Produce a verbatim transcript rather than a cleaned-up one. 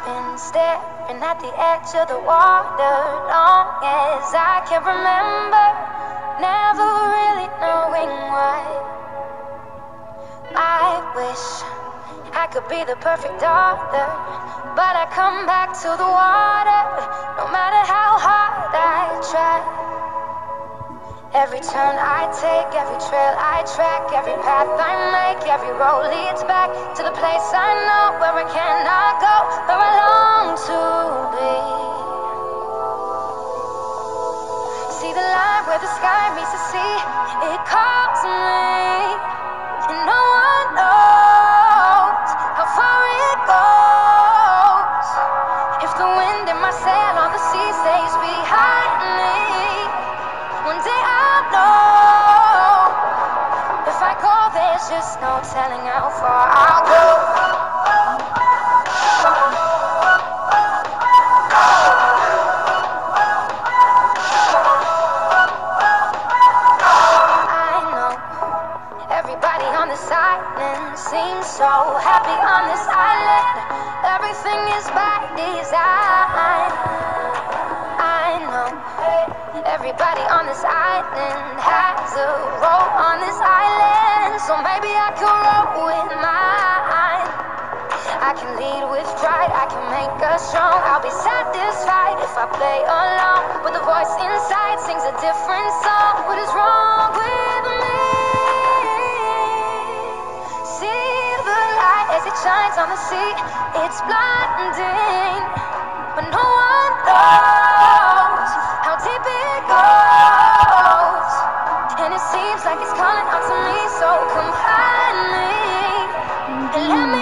been staring at the edge of the water long as I can remember, never really knowing why. I wish I could be the perfect daughter, but I come back to the water, no matter how hard I try. Every turn I take, every trail I track, every path I make, every road leads back to the place I know, where I cannot go, where I long to be. See the line where the sky meets the sea, it calls me, and no one knows how far it goes. If the wind in my sail on the sea stays behind me, one day I'll know. If I go, there's just no telling how far I'll go. I know everybody on this island seems so happy on this island. Everything is by design. I know everybody on this island has a role on this island, so maybe I can roll with mine. I can lead with pride, I can make us strong. I'll be satisfied if I play along, but the voice inside sings a different song. What is wrong with me? See the light as it shines on the sea. It's blinding, but no one knows how deep it goes. And it seems like it's calling out to me, so come find me and let me